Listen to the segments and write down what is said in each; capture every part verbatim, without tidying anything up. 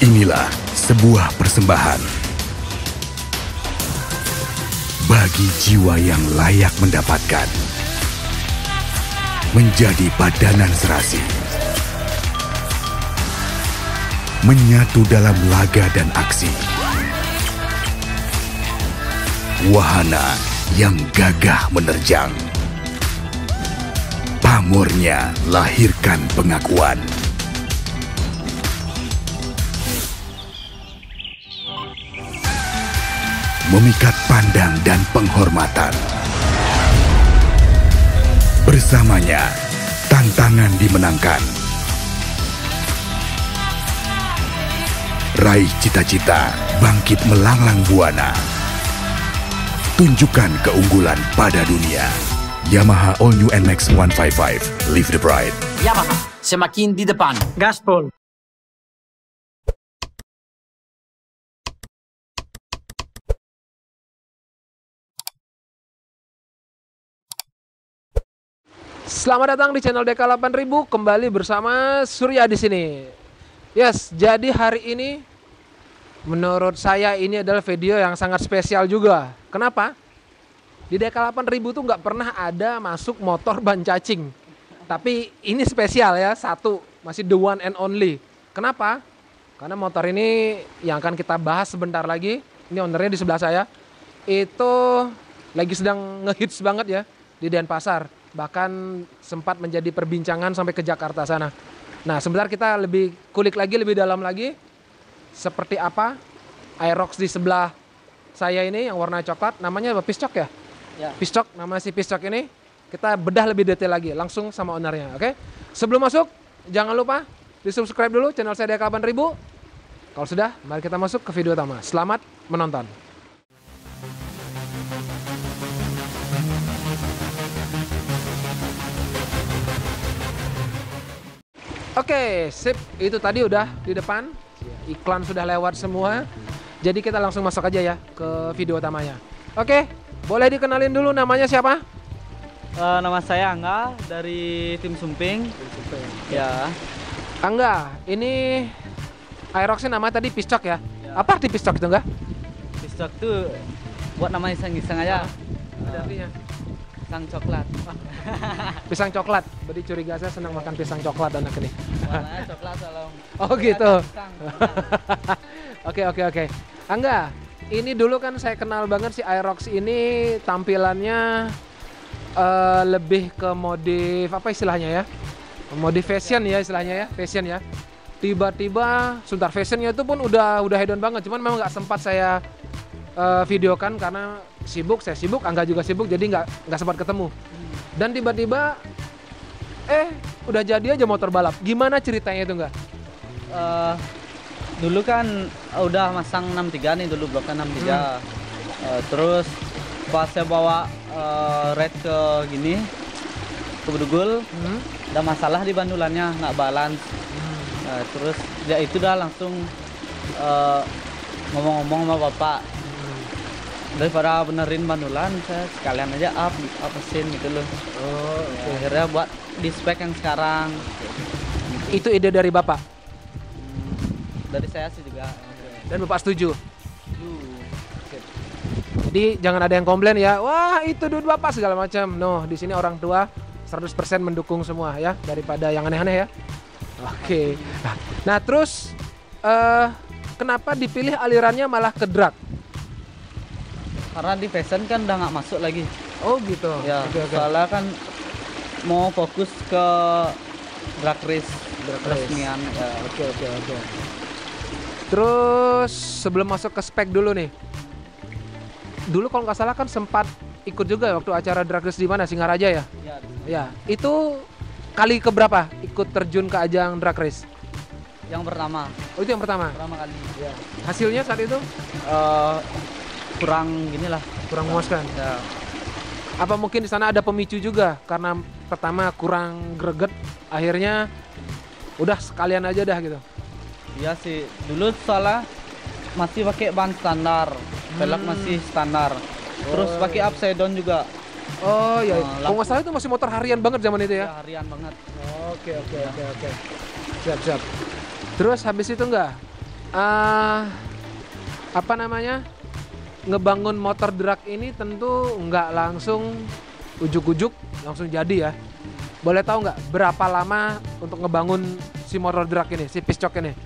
Inilah sebuah persembahan bagi jiwa yang layak mendapatkan, menjadi padanan serasi, menyatu dalam laga dan aksi. Wahana yang gagah menerjang, pamornya lahirkan pengakuan. Memikat pandang dan penghormatan. Bersamanya, tantangan dimenangkan. Raih cita-cita, bangkit melanglang buana. Tunjukkan keunggulan pada dunia. Yamaha All New N MAX seratus lima puluh lima, Live the Pride. Yamaha, semakin di depan. Gaspol. Selamat datang di channel D K delapan ribu, kembali bersama Surya di sini. Yes, jadi hari ini menurut saya ini adalah video yang sangat spesial juga. Kenapa? Di D K delapan ribu tuh nggak pernah ada masuk motor ban cacing. Tapi ini spesial ya, satu, masih the one and only. Kenapa? Karena motor ini yang akan kita bahas sebentar lagi, ini ownernya di sebelah saya, itu lagi sedang ngehits banget ya di Denpasar. Bahkan sempat menjadi perbincangan sampai ke Jakarta sana. Nah, sebentar kita lebih kulik lagi, lebih dalam lagi. Seperti apa Aerox di sebelah saya ini yang warna coklat, namanya apa? Piscok ya? Ya. Piscok, nama si Piscok ini. Kita bedah lebih detail lagi, langsung sama ownernya, oke? Sebelum masuk, jangan lupa di subscribe dulu channel saya D K delapan ribu. Kalau sudah, mari kita masuk ke video utama. Selamat menonton. Oke, sip. Itu tadi udah di depan. Iklan sudah lewat semua. Jadi kita langsung masuk aja ya ke video utamanya. Oke, boleh dikenalin dulu namanya siapa? Uh, nama saya Angga dari tim Sumping. Tim Sumping. Ya. Angga, ini Aeroxnya nama tadi Piscok ya? Ya. Apa arti Piscok itu enggak? Piscok tuh buat nama iseng-iseng aja. Ada artinya? Pisang coklat. Pisang coklat. Berarti curiga saya senang makan pisang coklat anak ini. Warnanya coklat kalau. Oh gitu. Oke oke oke. Angga, ini dulu kan saya kenal banget si Aerox ini tampilannya uh, lebih ke modif apa istilahnya ya? Modif fashion ya istilahnya ya, fashion ya. Tiba-tiba sebentar fashionnya itu pun udah udah hedon banget. Cuman memang nggak sempat saya uh, videokan karena sibuk, saya sibuk, Angga juga sibuk, jadi nggak nggak sempat ketemu. Dan tiba-tiba, eh udah jadi aja motor balap. Gimana ceritanya itu nggak? Uh, dulu kan udah masang enam tiga nih dulu bloknya enam tiga. Hmm. Uh, terus pas saya bawa uh, red ke gini, ke Bedugul, hmm. ada masalah di bandulannya, nggak balance. Hmm. Uh, terus ya itu dah langsung ngomong-ngomong uh, sama bapak. Daripada benerin bandulan, saya sekalian aja up, up mesin gitu loh. Oh, ya, akhirnya buat di spek yang sekarang. Itu ide dari Bapak? Dari saya sih juga. Dan Bapak setuju? Jadi jangan ada yang komplain ya, wah itu duit Bapak segala macam. No, di sini orang tua seratus persen mendukung semua ya, daripada yang aneh-aneh ya. Oke. Nah, nah terus uh, kenapa dipilih alirannya malah ke drag? Karena di fashion kan udah nggak masuk lagi. Oh gitu. Ya, okay, okay. Soalnya kan mau fokus ke drag race, drag resmian. Ya. Oke oke oke. Terus sebelum masuk ke spek dulu nih. Dulu kalau nggak salah kan sempat ikut juga waktu acara drag race di mana, Singaraja ya? Ya. Ya. Itu kali keberapa ikut terjun ke ajang drag race? Yang pertama. Oh itu yang pertama. Pertama kali. Ya. Hasilnya saat itu? Uh, kurang gini lah, kurang memuaskan. Ya. Apa mungkin di sana ada pemicu juga karena pertama kurang greget, akhirnya udah sekalian aja dah gitu. Iya sih, dulu soalnya masih pakai ban standar, velg hmm. masih standar, terus oh, pakai upside down juga. Oh iya, nah, kalau nggak salah itu masih motor harian banget zaman itu ya? Ya harian banget. Oke oke oke oke. Siap siap. Terus habis itu enggak? uh, apa namanya, ngebangun motor drag ini tentu nggak langsung ujuk-ujuk langsung jadi ya. Boleh tahu nggak berapa lama untuk ngebangun si motor drag ini, si piscok ini?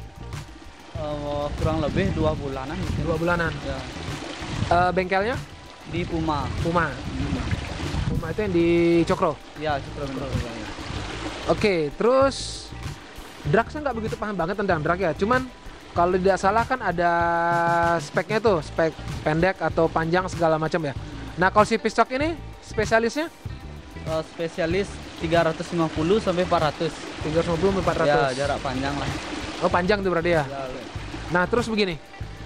Uh, kurang lebih dua bulanan. Mungkin. Dua bulanan. Ya. Uh, bengkelnya? Di Puma. Puma. Puma itu yang di Cokro. Ya, Cokro. Oke, terus drag saya nggak begitu paham banget tentang drag ya. Cuman kalau tidak salah kan ada speknya tuh, spek pendek atau panjang segala macam ya. Nah kalau si piscok ini spesialisnya? Uh, spesialis tiga ratus lima puluh sampai empat ratus. tiga ratus lima puluh sampai empat ratus. Ya, jarak panjang lah. Oh panjang tuh berarti ya. Ya, nah terus begini,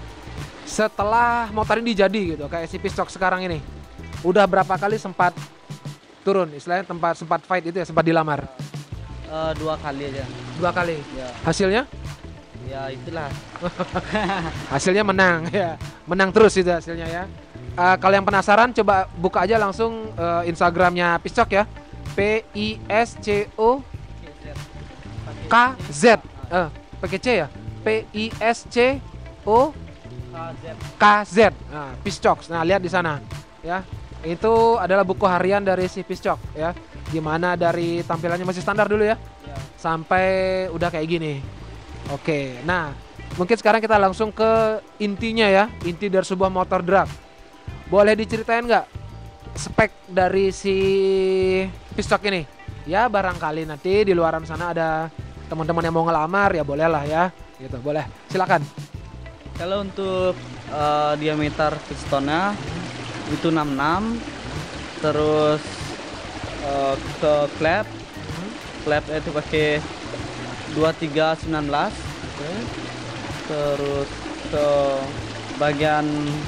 setelah motor ini jadi gitu, kayak si piscok sekarang ini, udah berapa kali sempat turun, istilahnya tempat sempat fight itu ya, sempat dilamar? Uh, dua kali aja. Dua kali. Ya. Hasilnya? Ya itulah. Hasilnya menang ya, menang terus itu hasilnya ya. Uh, kalau yang penasaran coba buka aja langsung uh, Instagramnya piscok ya, P I S C O K Z, uh, pakai C ya, P I S C O K Z, nah, piscok. Nah lihat di sana ya, itu adalah buku harian dari si piscok ya, gimana dari tampilannya masih standar dulu ya, Ya. sampai udah kayak gini. Oke, nah mungkin sekarang kita langsung ke intinya ya, inti dari sebuah motor drag. Boleh diceritain nggak spek dari si piscok ini? Ya barangkali nanti di luaran sana ada teman-teman yang mau ngelamar ya bolehlah ya, gitu boleh. Silakan. Kalau untuk uh, diameter pistonnya itu enam puluh enam, terus uh, ke klep, klep itu pakai dua tiga sembilan belas. Oke. Terus ke bagian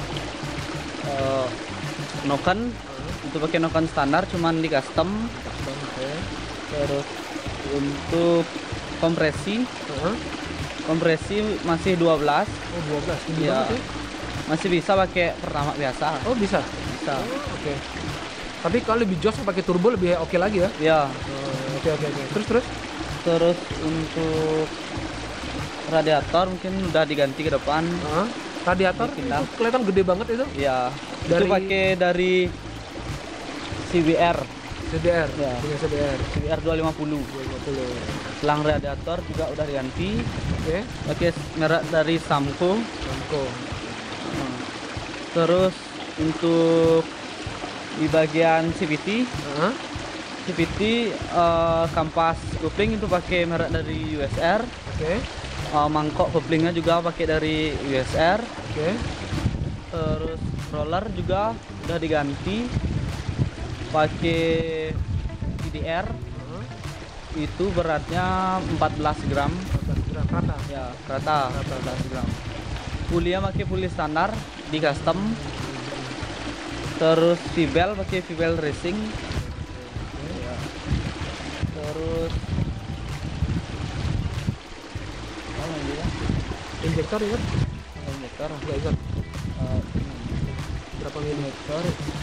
uh, noken itu pakai noken standar, cuman di custom. Oke. Terus untuk kompresi, Uh-huh. kompresi masih dua belas. Oh dua belas, tinggi Ya. banget ya. Masih bisa pakai pertama biasa. Oh bisa. Bisa. Oh, oke. Tapi kalau lebih jos pakai turbo lebih oke lagi ya. Ya. Oh, oke oke oke. Terus terus. Terus untuk radiator mungkin udah diganti ke depan. Uh-huh. Radiator Dipindah. itu kelihatan gede banget itu. Ya. Dari- Itu pakai dari C B R. C B R. Ya. Punya C B R. C B R dua lima nol. dua lima puluh. Selang radiator juga udah diganti. Oke. Pakai merek dari Samco. Samco. Nah, terus untuk di bagian C V T, Uh-huh. C V T eh, kampas kopling itu pakai merek dari U S R. Oke. Eh, mangkok koplingnya juga pakai dari U S R. Oke. Terus roller juga udah diganti pakai P D R. Uh-huh. Itu beratnya empat belas gram. empat belas gram rata. Ya, rata empat belas gram. Pulinya pakai puli standar di custom. Terus V-bel pakai V-bel racing. Ya. Terus apa lagi ya? Injektor ingat? Injektor. Nggak ingat. Eh, Berapa mili? injektor.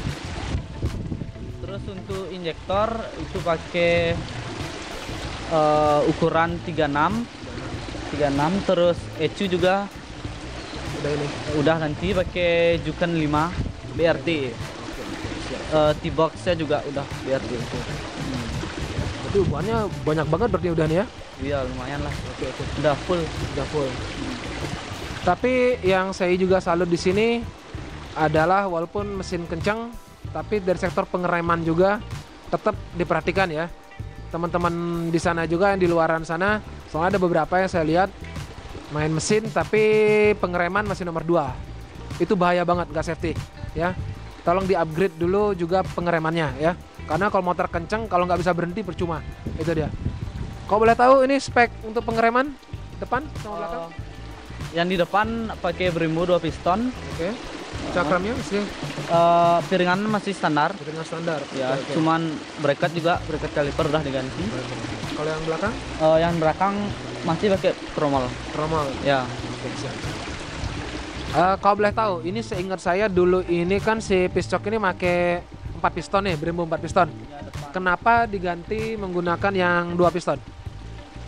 Terus untuk injektor itu pakai eh, ukuran tiga puluh enam. tiga puluh enam, terus E C U juga Udah ini. udah nanti pakai Juken lima B R T. Eh, T-box-nya juga udah B R T. Berarti hubungannya banyak banget berarti udah nih ya? Iya, lumayan lah. Oke oke. Udah full. Udah full. Tapi yang saya juga salut di sini adalah walaupun mesin kencang, tapi dari sektor pengereman juga tetap diperhatikan ya. Teman-teman di sana juga yang di luaran sana, soalnya ada beberapa yang saya lihat main mesin tapi pengereman masih nomor dua. Itu bahaya banget, nggak safety ya. Tolong di-upgrade dulu juga pengeremannya ya. Karena kalau motor kencang kalau nggak bisa berhenti percuma. Itu dia. Kau boleh tahu ini spek untuk pengereman depan sama belakang? Eh, yang di depan pakai Brembo dua piston. Oke. Cakramnya masih Eh, piringan masih standar. dengan standar. Ya, Oke, oke. cuman bracket juga bracket kaliper udah diganti. Kalau yang belakang Eh, yang belakang masih pakai tromol. tromol. Ya. Oke, siap. Eh, kau boleh tahu, ini seingat saya dulu ini kan si piscok ini pakai empat piston nih, Brembo empat piston. Kenapa diganti menggunakan yang dua piston?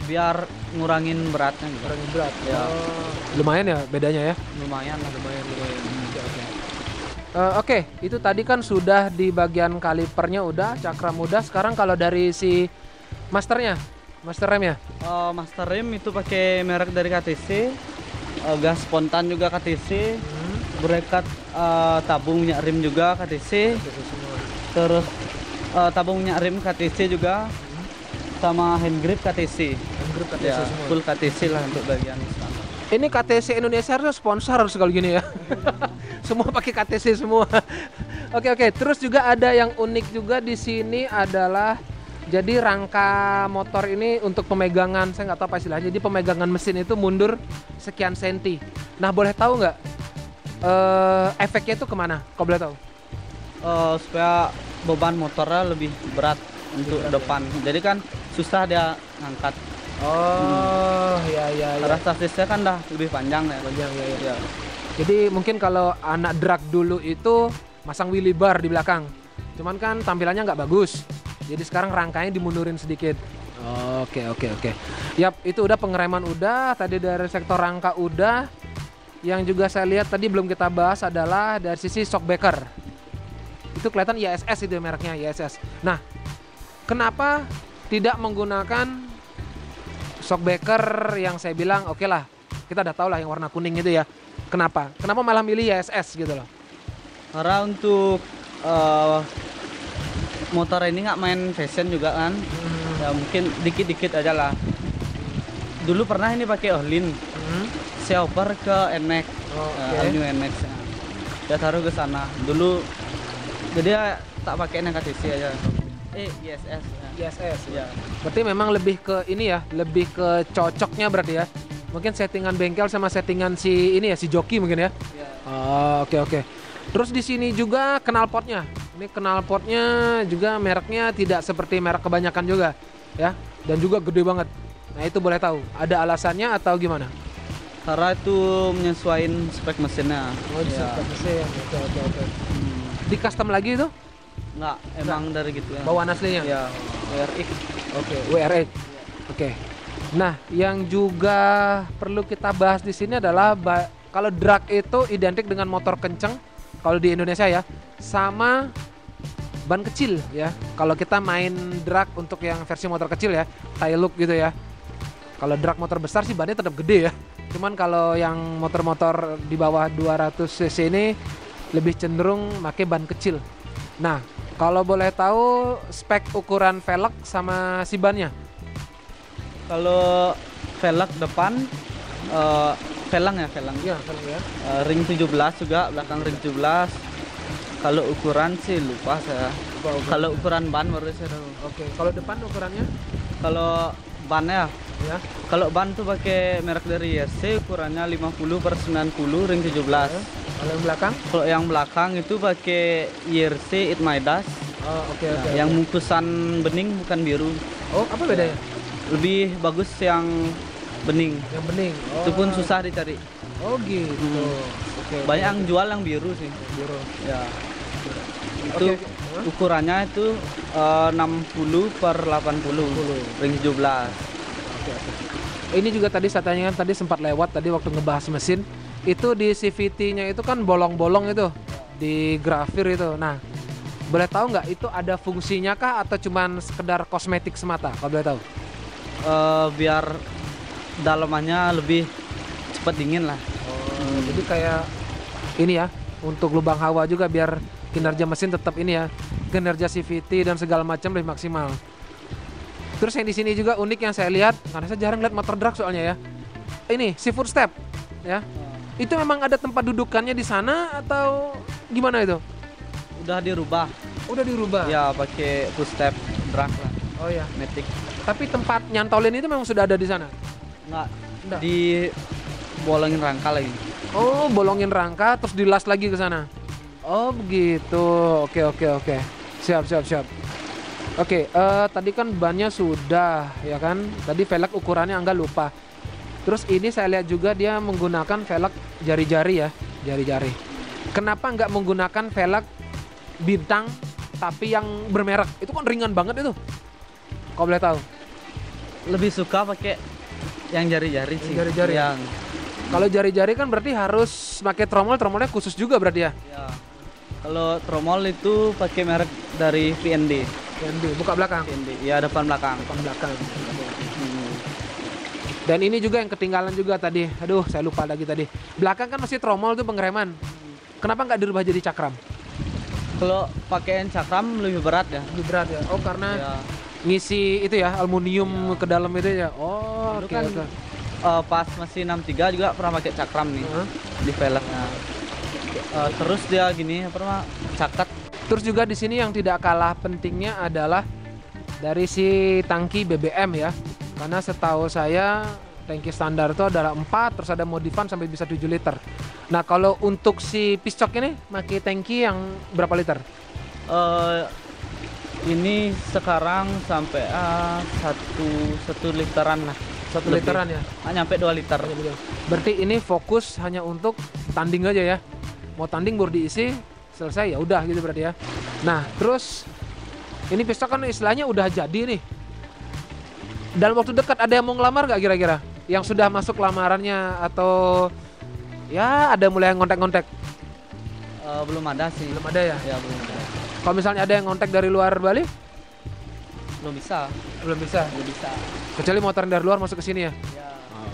biar ngurangin beratnya gitu. Ngurangin berat. Ya. Oh, lumayan ya bedanya ya. Lumayan lah. Lumayan, lumayan. Oke, oke. Eh, oke, itu tadi kan sudah di bagian kalipernya udah, cakram udah. Sekarang kalau dari si masternya, master rem ya? Uh, master rem itu pakai merek dari K T C, uh, gas spontan juga K T C, Hmm. berekat uh, tabung minyak rem juga K T C, terus uh, tabung minyak rem K T C juga, sama hand grip K T C. Hand grip K T C Ya, semua. full K T C lah untuk bagian standar. Ini K T C Indonesia harus sponsor harus kalau gini ya. Semua pakai K T C semua. Oke oke. Terus juga ada yang unik juga di sini adalah jadi rangka motor ini untuk pemegangan, saya nggak tahu apa istilahnya. Jadi pemegangan mesin itu mundur sekian senti. Nah boleh tahu nggak eh, efeknya itu kemana? Kau boleh tahu? Uh, supaya beban motornya lebih berat untuk depan. Jadi kan susah dia ngangkat. Oh ya ya Karena sasisnya kan dah lebih panjang ya. Panjang ya, ya. Ya. Jadi mungkin kalau anak drag dulu itu masang wheelie bar di belakang, cuman kan tampilannya nggak bagus. Jadi sekarang rangkanya dimundurin sedikit. Oke oke oke. Yap, itu udah pengereman udah. Tadi dari sektor rangka udah. Yang juga saya lihat tadi belum kita bahas adalah dari sisi shockbreaker. Itu kelihatan I S S itu mereknya I S S. Nah, kenapa tidak menggunakan shockbreaker yang saya bilang oke lah, kita udah tahu lah yang warna kuning itu ya. Kenapa? Kenapa malah milih I S S gitu loh? Karena untuk uh, motor ini nggak main fashion juga kan, Hmm. ya mungkin dikit-dikit aja lah. Dulu pernah ini pakai Ohlin, Hmm. saya oper ke N M A X, Oh, uh, oke. Avenue N M A X. Ya. Saya taruh ke sana. Dulu jadi ya, tak pakai yang K T C aja. Eh I S S. I Ya. S S. Ya. Berarti memang lebih ke ini ya, lebih ke cocoknya berarti ya. Mungkin settingan bengkel sama settingan si ini ya, si joki mungkin ya. Ya. Oh, oke oke. Terus di sini juga knalpotnya. Ini knalpotnya juga mereknya tidak seperti merek kebanyakan juga, ya. Dan juga gede banget. Nah itu boleh tahu. Ada alasannya atau gimana? Karena itu menyesuaikan spek mesinnya. Ya. mesin. Oke oke oke. Hmm. Di custom lagi itu? Nggak, emang dari gitu ya. Bawaan aslinya? Ya, W R X. Oke, W R X. Oke. Nah, yang juga perlu kita bahas di sini adalah ba- kalau drag itu identik dengan motor kenceng kalau di Indonesia ya, sama ban kecil ya. Kalau kita main drag untuk yang versi motor kecil ya, tail look gitu ya. Kalau drag motor besar sih bannya tetap gede ya. Cuman kalau yang motor-motor di bawah dua ratus cc ini lebih cenderung pakai ban kecil. Nah, kalau boleh tahu spek ukuran velg sama si bannya? Kalau velg depan, uh, velang ya, velang. Iya, velg ya. Uh, ring tujuh belas juga, belakang ring tujuh belas. Kalau ukuran sih lupa saya. Kalau ukuran ban baru saya tahu. Oke, kalau depan ukurannya? Kalau bannya, Ya. kalau ban tuh pakai merek dari Y S C, ukurannya lima puluh per sembilan puluh, ring tujuh belas. Kalau yang belakang? Kalau yang belakang itu pakai Y R C It Midas. Oh, oke Nah, oke. yang bungkusan bening bukan biru. Oh, apa bedanya? Lebih bagus yang bening. Yang bening. Itu pun susah dicari. Oh, gitu. Hmm. Oke. Banyak yang jual yang biru sih. biru. Ya. Itu Oke, oke. ukurannya itu eh, enam puluh per delapan puluh. Ring tujuh belas. Oke, oke. Ini juga tadi saya tanyakan tadi sempat lewat tadi waktu ngebahas mesin. Itu di C V T-nya itu kan bolong-bolong itu di grafir itu. Nah, boleh tahu nggak itu ada fungsinya kah atau cuman sekedar kosmetik semata? Kalau boleh tahu. Eh, biar dalamannya lebih cepat dingin lah. Oh, jadi kayak ini ya, untuk lubang hawa juga biar kinerja mesin tetap ini ya, kinerja C V T dan segala macam lebih maksimal. Terus yang di sini juga unik yang saya lihat, karena saya jarang lihat motor drag soalnya ya. Ini si footstep ya. Itu memang ada tempat dudukannya di sana atau gimana itu? Udah dirubah. Udah dirubah. Ya pakai footstep drag lah. Oh ya. Matic. Tapi tempat nyantolin itu memang sudah ada di sana. Nggak Udah. di bolongin rangka lagi. Oh, bolongin rangka terus dilas lagi ke sana. Oh, begitu. Oke, oke, oke. Siap, siap, siap. Oke, eh, tadi kan bannya sudah, ya kan? Tadi velg ukurannya enggak lupa. Terus ini saya lihat juga dia menggunakan velg jari-jari ya, jari-jari. Kenapa nggak menggunakan velg bintang tapi yang bermerek? Itu kan ringan banget itu. Kau boleh tahu? lebih suka pakai yang jari-jari sih. Yang jari-jari. Yang Kalau jari-jari kan berarti harus pakai tromol, tromolnya khusus juga berarti ya? ya. Kalau tromol itu pakai merek dari V N D. V N D, buka belakang. V N D, ya depan belakang. Depan belakang. Hmm. Dan ini juga yang ketinggalan juga tadi. Aduh, saya lupa lagi tadi. Belakang kan masih tromol tuh pengereman. Kenapa nggak dirubah jadi cakram? Kalau pakaian cakram lebih berat ya. Lebih berat ya? Oh, karena Ya. ngisi itu ya, aluminium ke dalam itu ya. Oh, Dulu oke kan oke. eh, pas masih enam tiga juga pernah pakai cakram nih Hah? di velgnya. Eh, terus dia gini apa namanya cakat. Terus juga di sini yang tidak kalah pentingnya adalah dari si tangki B B M ya. Karena setahu saya tangki standar itu adalah empat, terus ada modifan sampai bisa tujuh liter. Nah, kalau untuk si pistok ini pakai tangki yang berapa liter? Eh, ini sekarang sampai ah, satu satu literan lah. Satu Lebih. literan ya. Nggak nyampe dua liter. Berarti ini fokus hanya untuk tanding aja ya. Mau tanding baru diisi, selesai ya udah gitu berarti ya. Nah, terus ini pistok kan istilahnya udah jadi nih. Dalam waktu dekat ada yang mau ngelamar nggak kira-kira? Yang sudah masuk lamarannya atau ya ada mulai ngontek-ngontek? Eh, belum ada sih. Belum ada ya? Ya belum ada. Kalau misalnya ada yang ngontek dari luar Bali? Belum bisa. Belum bisa. Belum bisa. Kecuali motor yang dari luar masuk ke sini ya? Ya.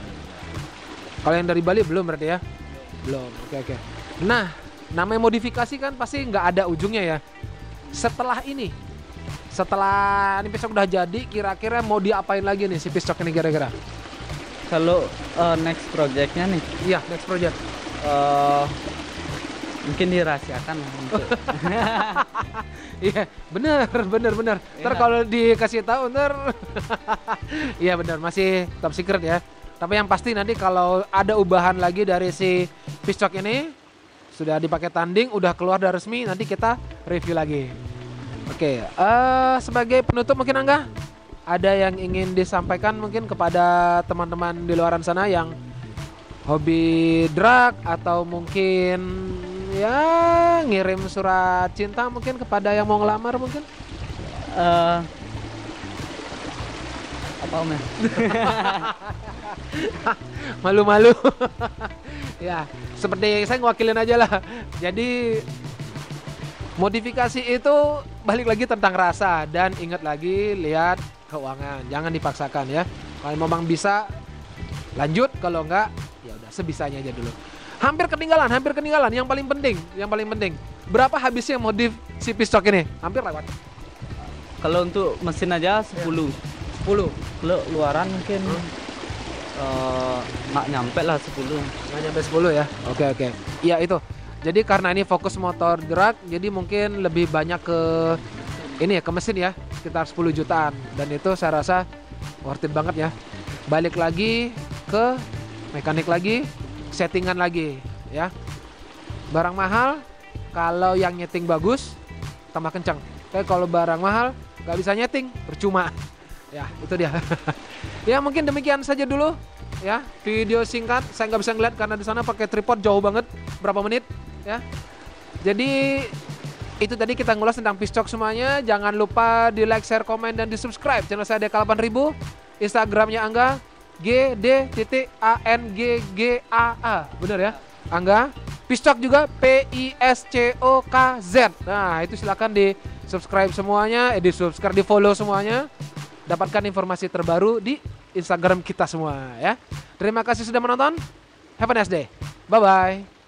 Kalau yang dari Bali belum berarti ya? Belum, oke oke. Nah, namanya modifikasi kan pasti nggak ada ujungnya ya. Setelah ini, setelah ini pistok udah jadi, kira-kira mau diapain lagi nih si pistok ini kira-kira? Kalau eh, next projectnya nih, Iya, next project. eh mungkin dirahasiakan lah untuk Iya, bener, bener, bener. Ntar Iya. kalau dikasih tahu ntar, iya bener, masih top secret ya. Tapi yang pasti nanti kalau ada ubahan lagi dari si pistok ini, sudah dipakai tanding, udah keluar dari resmi, nanti kita review lagi. Oke, eh sebagai penutup mungkin Angga, ada yang ingin disampaikan mungkin kepada teman-teman di luaran sana yang hobi drag atau mungkin ya ngirim surat cinta mungkin kepada yang mau ngelamar mungkin? eh apa om ya? Malu-malu. Ya, seperti saya ngewakilin aja lah. Jadi modifikasi itu balik lagi tentang rasa dan ingat lagi lihat keuangan. Jangan dipaksakan ya. Kalau memang bisa lanjut, kalau enggak ya udah sebisanya aja dulu. Hampir ketinggalan, hampir ketinggalan. Yang paling penting, yang paling penting. Berapa habisnya modif si pistok ini? Hampir lewat. Kalau untuk mesin aja sepuluh. sepuluh. Kalau luaran mungkin eh, nggak nyampe lah sepuluh. Nggak nyampe sepuluh ya. Oke oke. Iya itu. Jadi karena ini fokus motor drag, jadi mungkin lebih banyak ke ini ya, ke mesin ya, sekitar sepuluh jutaan. Dan itu saya rasa worth it banget ya. Balik lagi ke mekanik lagi, settingan lagi ya. Barang mahal, kalau yang nyeting bagus, tambah kencang. Tapi kalau barang mahal, nggak bisa nyeting, percuma. Ya, itu dia. Ya, mungkin demikian saja dulu. Ya, video singkat. Saya nggak bisa ngeliat karena di sana pakai tripod jauh banget. Berapa menit? Ya. Jadi itu tadi kita ngulas tentang pistok semuanya. Jangan lupa di like, share, komen, dan di subscribe channel saya Deka delapan ribu. Instagramnya Angga G D titik A N G G A A. Bener ya? Angga. Pistok juga P I S C O K Z. Nah, itu silakan di subscribe semuanya, eh, di subscribe, di follow semuanya. Dapatkan informasi terbaru di Instagram kita semua ya. Terima kasih sudah menonton. Have a nice day. Bye bye.